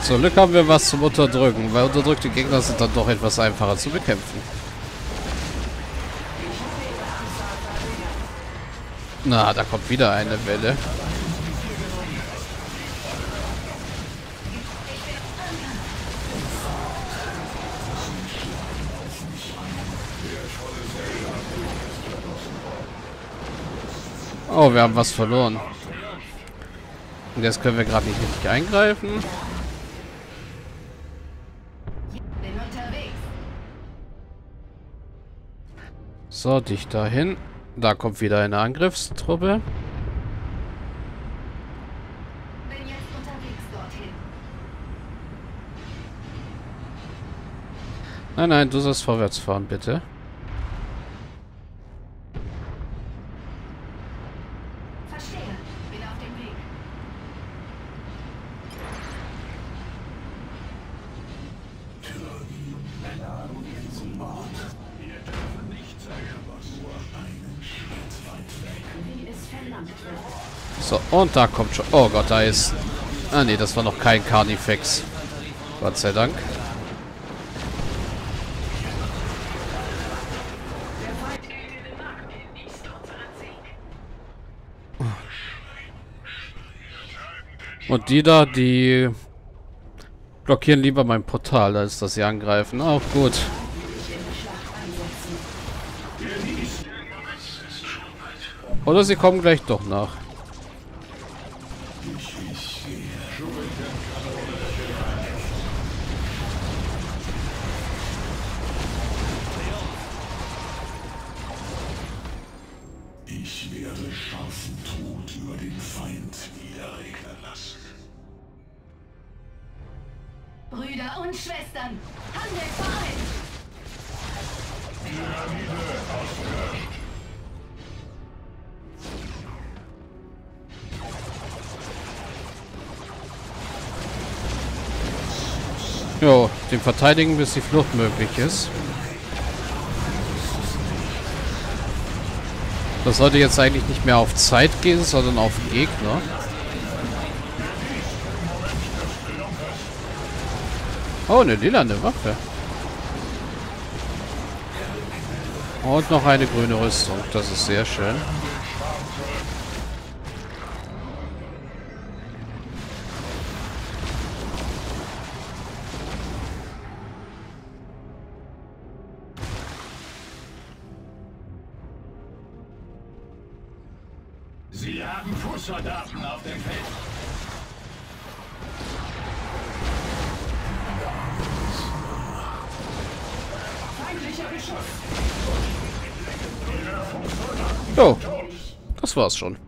Zum Glück haben wir was zum Unterdrücken, weil unterdrückte Gegner sind dann doch etwas einfacher zu bekämpfen. Na, da kommt wieder eine Welle. Oh, wir haben was verloren. Und jetzt können wir gerade nicht richtig eingreifen. So, dich dahin. Da kommt wieder eine Angriffstruppe. Nein, nein, du sollst vorwärts fahren, bitte. So, und da kommt schon... Oh Gott, da ist... Ah nee, das war noch kein Carnifex. Gott sei Dank. Und die da, die blockieren lieber mein Portal, als dass sie angreifen. Auch gut. Oder sie kommen gleich doch nach. Ich werde scharfen Tod über den Feind niederregnen lassen. Brüder und Schwestern, handelt vereint! Pyramide ausgelöscht. Jo, den verteidigen, bis die Flucht möglich ist. Das sollte jetzt eigentlich nicht mehr auf Zeit gehen, sondern auf Gegner. Oh, eine lilane Waffe. Und noch eine grüne Rüstung. Das ist sehr schön. Sie haben Fußsoldaten auf dem Feld. Feindlicher Beschuss. Jo, das war's schon.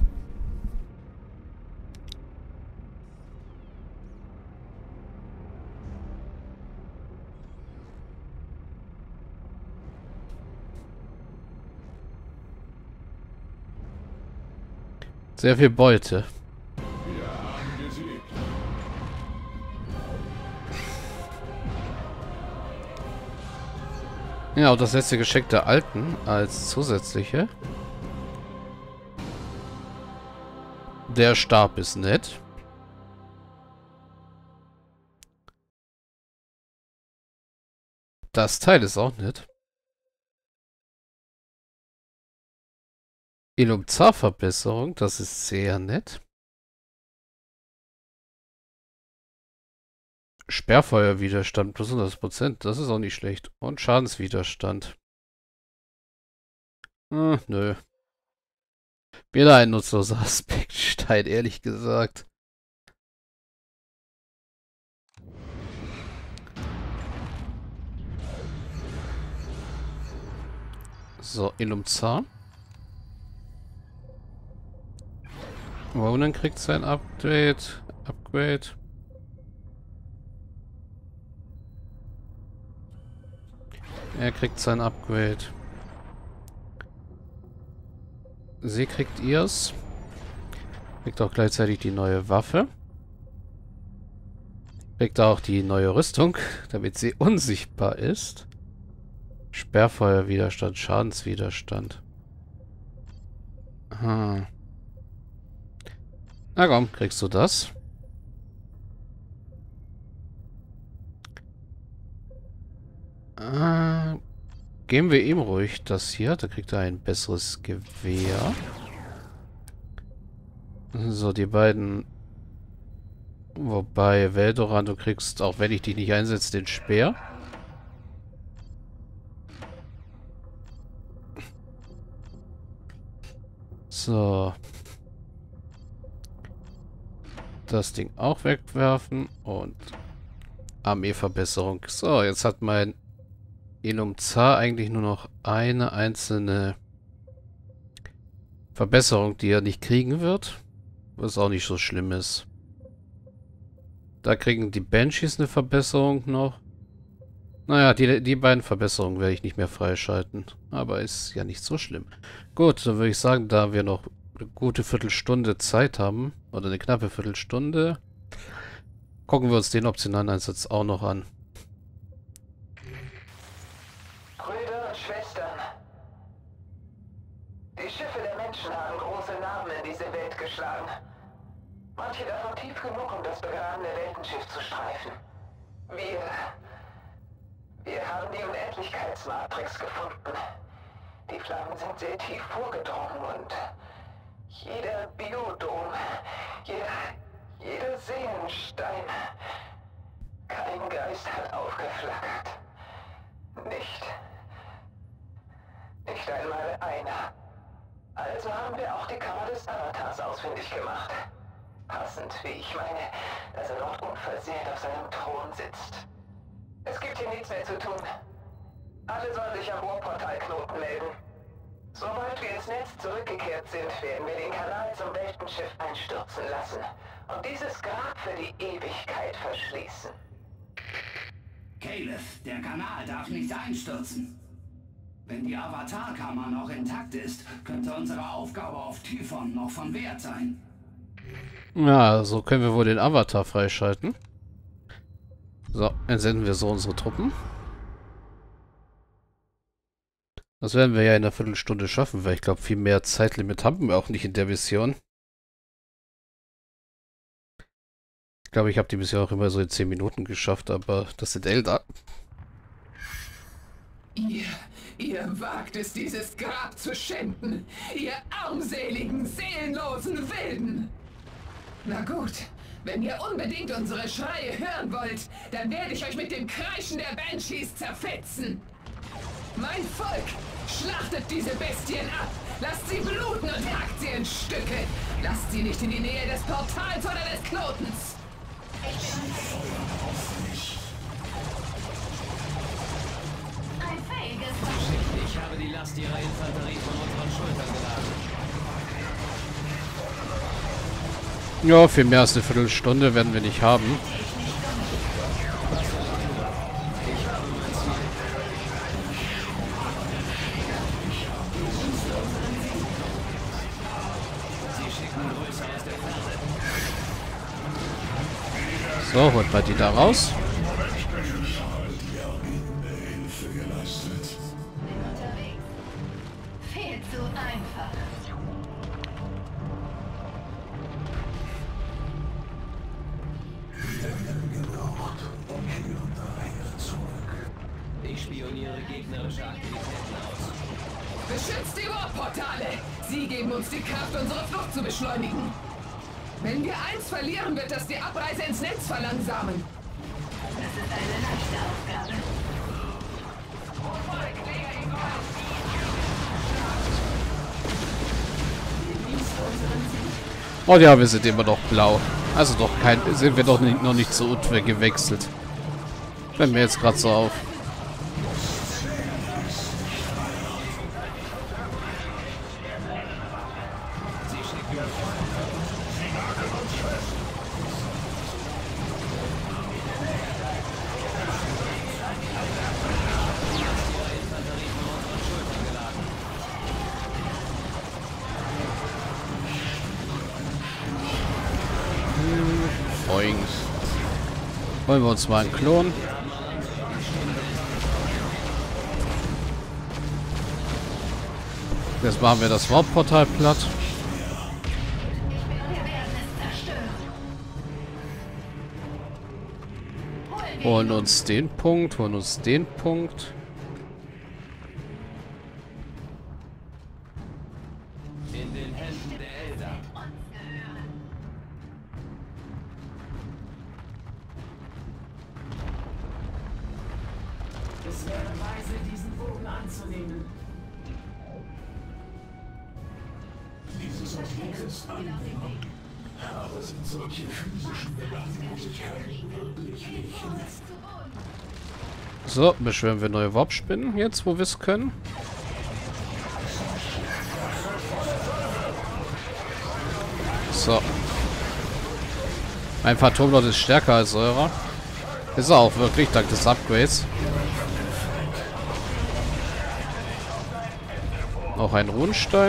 Sehr viel Beute. Wir haben gesiegt. Ja, und das letzte Geschenk der Alten als zusätzliche. Der Stab ist nett. Das Teil ist auch nett. Elumzar-Verbesserung, das ist sehr nett. Sperrfeuerwiderstand plus 100%, das ist auch nicht schlecht. Und Schadenswiderstand. Nö. Wieder ein nutzloser Aspektstein, ehrlich gesagt. So, Elumzar. Ronan kriegt sein Upgrade. Er kriegt sein Upgrade. Sie kriegt ihrs. Kriegt auch gleichzeitig die neue Waffe. Kriegt auch die neue Rüstung, damit sie unsichtbar ist. Sperrfeuerwiderstand, Schadenswiderstand. Aha. Na komm, kriegst du das. Geben wir ihm ruhig das hier. Da kriegt er ein besseres Gewehr. So, die beiden... Wobei, Veldoran, du kriegst, auch wenn ich dich nicht einsetze, den Speer. So. Das Ding auch wegwerfen und Armeeverbesserung. So, jetzt hat mein Ilum-Zar eigentlich nur noch eine einzelne Verbesserung, die er nicht kriegen wird. Was auch nicht so schlimm ist. Da kriegen die Banshees eine Verbesserung noch. Naja, die beiden Verbesserungen werde ich nicht mehr freischalten. Aber ist ja nicht so schlimm. Gut, dann würde ich sagen, da wir noch eine gute Viertelstunde Zeit haben, oder eine knappe Viertelstunde, gucken wir uns den optionalen Einsatz auch noch an. Brüder und Schwestern, die Schiffe der Menschen haben große Namen in diese Welt geschlagen. Manche davon tief genug, um das begrabene Weltenschiff zu streifen. Wir haben die Unendlichkeitsmatrix gefunden. Die Flammen sind sehr tief vorgedrungen und jeder Biodom, jeder Seelenstein, kein Geist hat aufgeflackert. Nicht einmal einer. Also haben wir auch die Kammer des Avatars ausfindig gemacht. Passend, wie ich meine, dass er dort unversehrt auf seinem Thron sitzt. Es gibt hier nichts mehr zu tun. Alle sollen sich am Bohrportalknoten melden. Sobald wir ins Netz zurückgekehrt sind, werden wir den Kanal zum Weltenschiff einstürzen lassen und dieses Grab für die Ewigkeit verschließen. Caleb, der Kanal darf nicht einstürzen. Wenn die Avatarkammer noch intakt ist, könnte unsere Aufgabe auf Typhon noch von Wert sein. Ja, so können wir wohl den Avatar freischalten. So, entsenden wir so unsere Truppen. Das werden wir ja in einer Viertelstunde schaffen, weil ich glaube, viel mehr Zeitlimit haben wir auch nicht in der Mission. Ich glaube, ich habe die bisher auch immer so in 10 Minuten geschafft, aber das sind Elder. Ihr wagt es, dieses Grab zu schänden, ihr armseligen, seelenlosen Wilden! Na gut, wenn ihr unbedingt unsere Schreie hören wollt, dann werde ich euch mit dem Kreischen der Banshees zerfetzen! Mein Volk, schlachtet diese Bestien ab! Lasst sie bluten und hackt sie in Stücke! Lasst sie nicht in die Nähe des Portals oder des Knotens! Ein fähiges Ich habe die Last ihrer Infanterie von unseren Schultern geladen. Ja, viel mehr als eine Viertelstunde werden wir nicht haben. So, holt mal die da raus. unterwegs. Viel zu einfach. Ich spioniere gegnerische Aktivitäten aus. Beschützt die Warportale! Sie geben uns die Kraft, unsere Flucht zu beschleunigen. Wenn wir eins verlieren, wird das die Abreise ins Netz verlangsamen. Das ist eine leichte Aufgabe. Oh ja, wir sind immer noch blau. Also doch sind wir doch noch nicht so unfair gewechselt. Fällt mir jetzt gerade so auf. Boing. Holen wir uns mal einen Klon. Jetzt machen wir das Warp-Portal platt. Wir werden es zerstören. Holen Holen uns den Punkt, holen uns den Punkt. In den Händen der Elder. Es wäre weise, diesen Bogen anzunehmen. Dieses Objekt ist angenommen. Aber sind solche physischen Belanglosigkeiten wirklich wichtig? So, beschwören wir neue Warp-Spinnen jetzt, wo wir es können. So. Mein Phantomlord ist stärker als eurer. Ist er auch wirklich, dank des Upgrades. Noch ein Runenstein.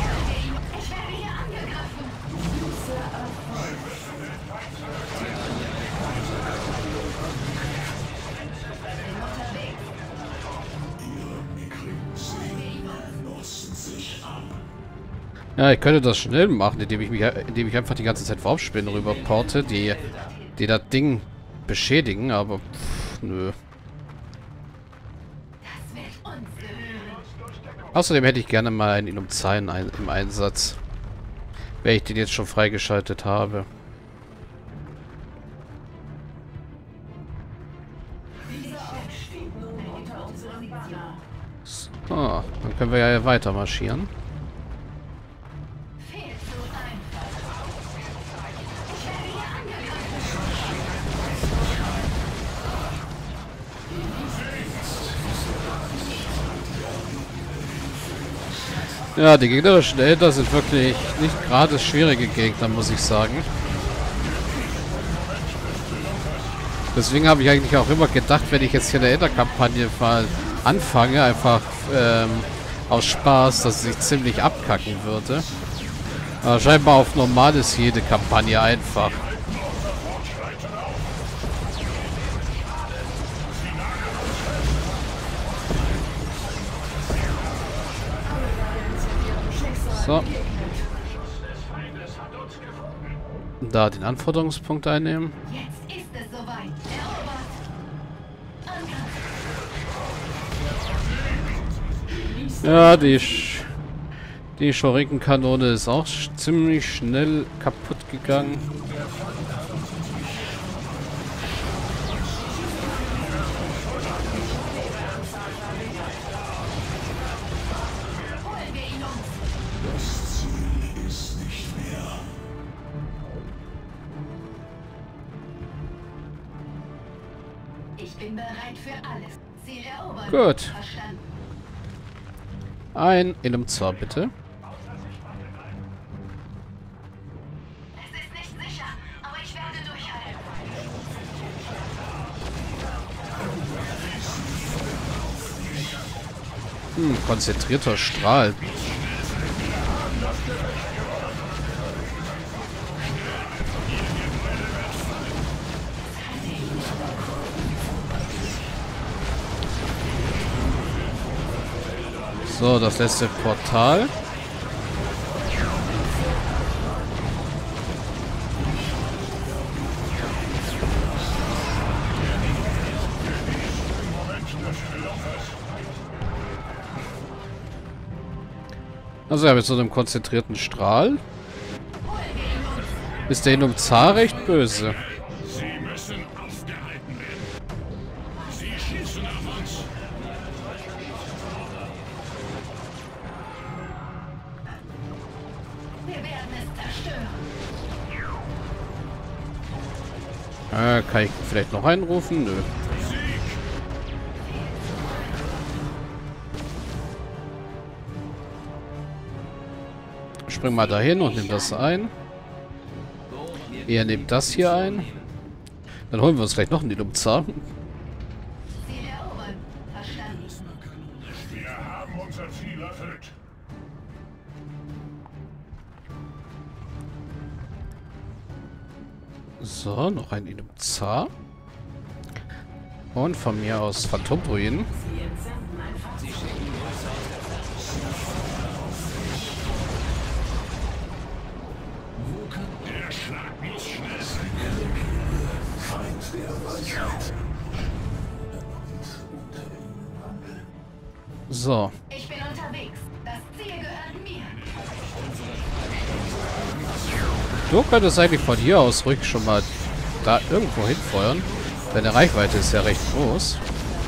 Ja, ich könnte das schnell machen, indem ich einfach die ganze Zeit Warp-Spinnen rüberporte, die das Ding beschädigen, aber nö. Außerdem hätte ich gerne mal einen Inumzain im Einsatz. Wenn ich den jetzt schon freigeschaltet habe. So, dann können wir ja weiter marschieren. Ja, die gegnerischen Elder sind wirklich nicht gerade schwierige Gegner, muss ich sagen. Deswegen habe ich eigentlich auch immer gedacht, wenn ich jetzt hier eine Elder-Kampagne anfange, einfach aus Spaß, dass sie sich ziemlich abkacken würde. Aber scheinbar auf normal ist jede Kampagne einfach. So. Da den Anforderungspunkt einnehmen. Jetzt ist es soweit. Erobert. Ja, Angriff. die Schurikenkanone ist auch ziemlich schnell kaputt gegangen. Ich bin bereit für alles. Ziel erobern. Gut. Verstanden. Ein Inumzar, bitte. Es ist nicht sicher, aber ich werde durchhalten. Konzentrierter Strahl. So, das letzte Portal. Also ja, mit so einem konzentrierten Strahl ist der Inumzar recht böse. Sie müssen aufgehalten werden. Sie schießen auf uns. Wir werden es zerstören. Kann ich vielleicht noch einrufen? Nö. Spring mal dahin und nimm das ein. Ihr nehmt das hier ein. Dann holen wir uns gleich noch einen Inumzar. Ziel erobern. Verstanden. Wir haben unser Ziel erfüllt. So, noch ein Inumzar. Und von mir aus Phantomruinen. Der Schlag muss schnell sein. Feind der Weisheit. So. Ich bin unterwegs. Das Ziel gehört mir. Du könntest eigentlich von hier aus ruhig schon mal da irgendwo hinfeuern. Deine Reichweite ist ja recht groß.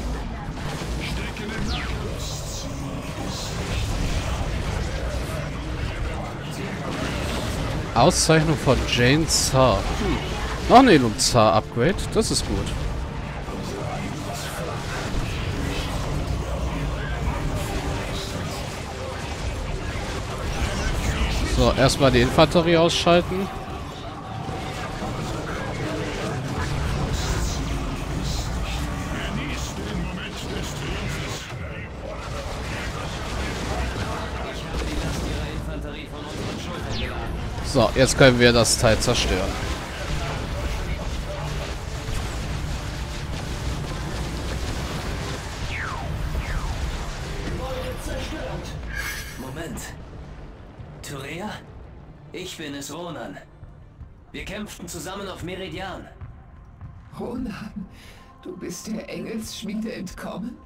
Auszeichnung von Jane Zar. Noch ein Ilum Zar Upgrade. Das ist gut. So, erstmal die Infanterie ausschalten. So, jetzt können wir das Teil zerstören. Moment. Thurea? Ich bin es, Ronan. Wir kämpften zusammen auf Meridian. Ronan, du bist der Engelsschmiede entkommen?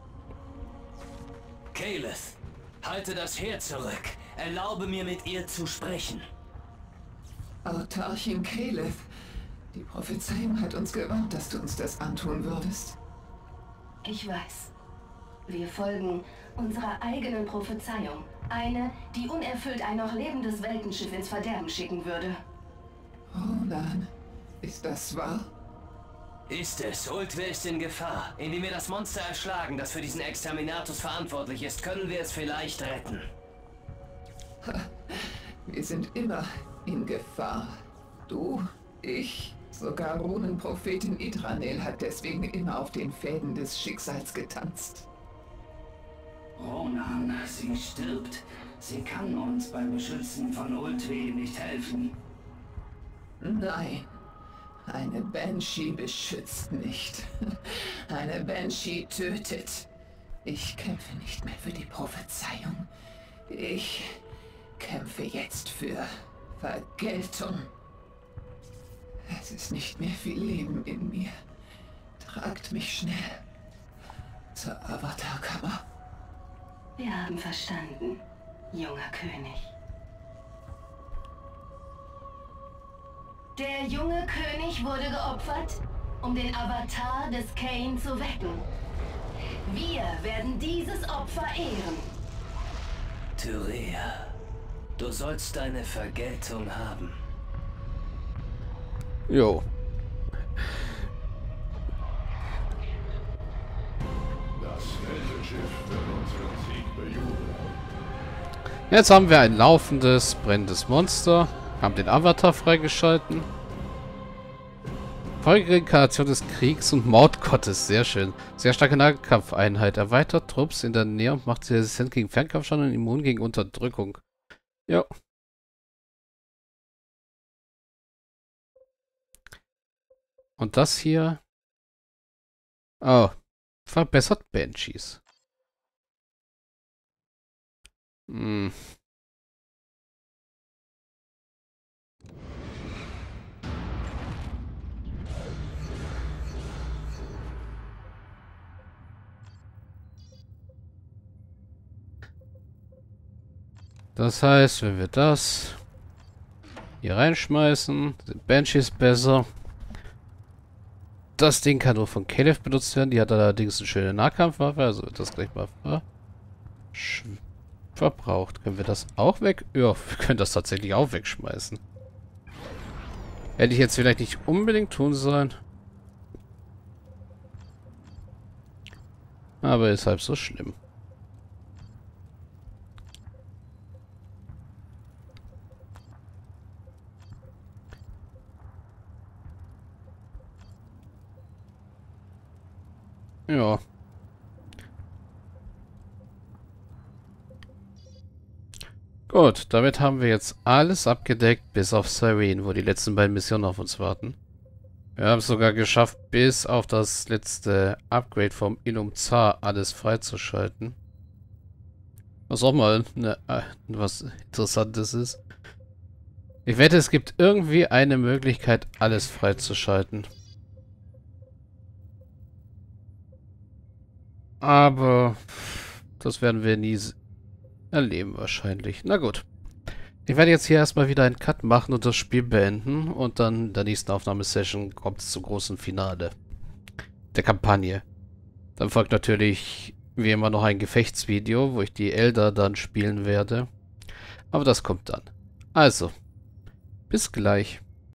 Kaelith, halte das Heer zurück. Erlaube mir, mit ihr zu sprechen. Autarchin Kaelith, die Prophezeiung hat uns gewarnt, dass du uns das antun würdest. Ich weiß. Wir folgen unserer eigenen Prophezeiung. Eine, die unerfüllt ein noch lebendes Weltenschiff ins Verderben schicken würde. Ronan, ist das wahr? Ist es. Ultwe ist in Gefahr. Indem wir das Monster erschlagen, das für diesen Exterminatus verantwortlich ist, können wir es vielleicht retten. Wir sind immer in Gefahr. Du, ich, sogar Runenprophetin Idranel hat deswegen immer auf den Fäden des Schicksals getanzt. Ronan, sie stirbt. Sie kann uns beim Beschützen von Ultwe nicht helfen. Nein, eine Banshee beschützt nicht. Eine Banshee tötet. Ich kämpfe nicht mehr für die Prophezeiung. Ich kämpfe jetzt für Vergeltung. Es ist nicht mehr viel Leben in mir. Tragt mich schnell zur Avatarkammer. Wir haben verstanden, junger König. Der junge König wurde geopfert, um den Avatar des Kane zu wecken. Wir werden dieses Opfer ehren. Thurea, du sollst deine Vergeltung haben. Jo. Das Weltenschiff wird unseren Sieg bejubeln. Jetzt haben wir ein laufendes, brennendes Monster. Haben den Avatar freigeschalten. Folgereinkarnation des Kriegs und Mordgottes. Sehr schön. Sehr starke Nahkampfeinheit. Erweitert Trupps in der Nähe und macht sie resistent gegen Fernkampfschaden und immun gegen Unterdrückung. Ja. Und das hier. Oh. Verbessert Banshees. Hm. Das heißt, wenn wir das hier reinschmeißen, sind Banshees besser. Das Ding kann nur von Kaelith benutzt werden. Die hat allerdings eine schöne Nahkampfwaffe, also wird das gleich mal verbraucht. Können wir das auch weg? Ja, wir können das tatsächlich auch wegschmeißen. Hätte ich jetzt vielleicht nicht unbedingt tun sollen. Aber ist halb so schlimm. Ja. Gut, damit haben wir jetzt alles abgedeckt, bis auf Cyrene, wo die letzten beiden Missionen auf uns warten. Wir haben es sogar geschafft, bis auf das letzte Upgrade vom Ilum Zar alles freizuschalten. Was auch mal was Interessantes ist. Ich wette, es gibt irgendwie eine Möglichkeit, alles freizuschalten. Aber Das werden wir nie erleben wahrscheinlich. Na gut. Ich werde jetzt hier erstmal wieder einen Cut machen und das Spiel beenden. Und dann in der nächsten Aufnahmesession kommt es zum großen Finale der Kampagne. Dann folgt natürlich wie immer noch ein Gefechtsvideo, wo ich die Elder dann spielen werde. Aber das kommt dann. Also, bis gleich.